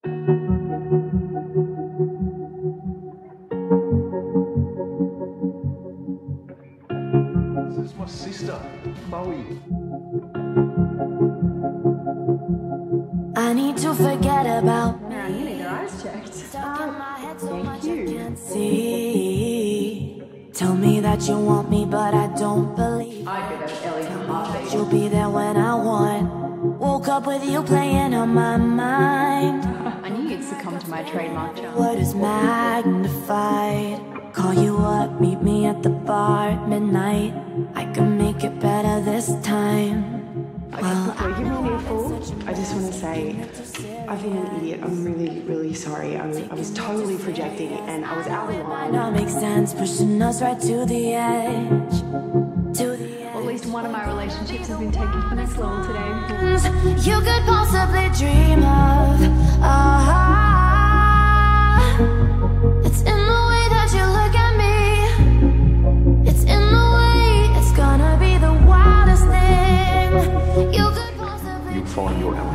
This is my sister, Chloe. I need to forget about Now you need your eyes checked. thank you. See, tell me that you want me, but I don't believe. I could have Elly in a heartbeat. You'll be there when I want. Woke up with you playing on my mind. I knew you'd succumb to my trademark charm. What is magnified? Call you up, meet me at the bar at midnight. I can make it better this time. Before you give me an earful, I just want to say I've been an idiot. I'm really, really sorry. I was totally projecting and I was out of line. That makes sense, pushing us right to the edge. To the edge. Well, at least one of my relationships has been taken to the next level today. You could possibly dream of. It's in the way that you look at me. It's in the way it's gonna be the wildest thing. You could possibly. You'll find your Elly.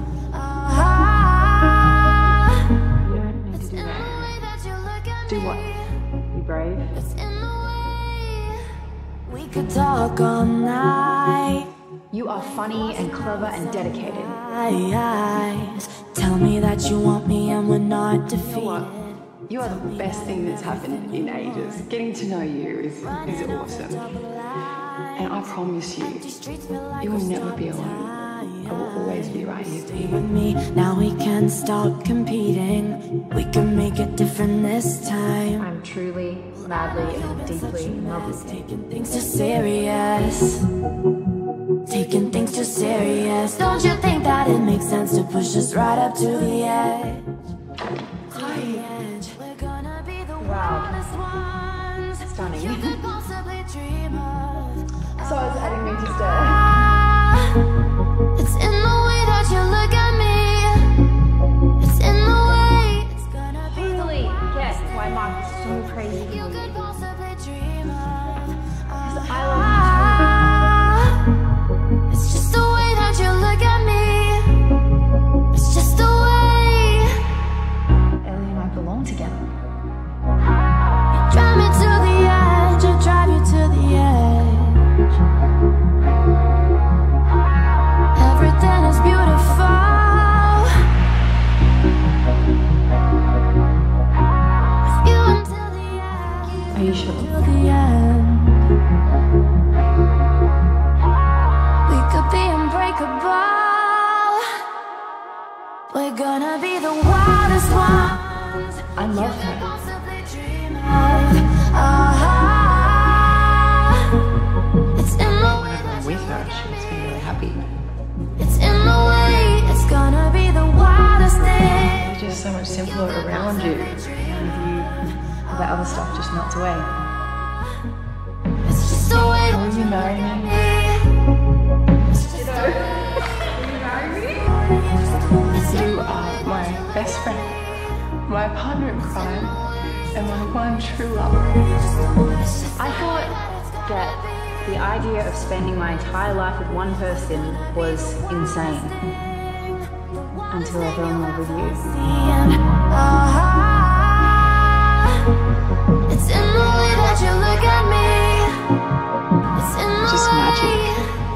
You don't need to do that. Do what? Be brave? It's in the way we could talk all night. You are funny and clever and dedicated. Tell me that you want me and we're not You know defeated. what? You are the best thing that's happened in ages. Getting to know you is awesome. And I promise you, you will never be alone. I will always be right here for you. With me, now we can stop competing. We can make it different this time. I'm truly, madly, and deeply in love with you. Taking things too serious. Taking things too serious. Don't you think that it makes sense to push us right up to the edge? We're gonna be the wildest ones. Stunning. You could possibly dream of. So it's adding me to stare. It's in the way that you look at me. It's in the way it's gonna be. Totally get why Mark is so crazy for You you. could possibly dream of. I love It's just the way that you look at me. It's just the way. Elly and I belong together. Drive me to the edge, I drive you to the edge. Everything is beautiful. With you until the end. Are you sure? Till the end. We could be unbreakable. We're gonna be the wildest ones. I love her. Possibly dream of. It's in the way Whenever I'm with her, she makes me really happy. It's in the way it's gonna be the wildest thing. It's just so much simpler around you. With you, all that other stuff just melts away. It's just the way Will you marry me? You are my best friend, my partner in crime, and my one true love. I thought that the idea of spending my entire life with one person was insane. Until I fell in love with you. It's in the way that you look at me. It's in the Just way magic.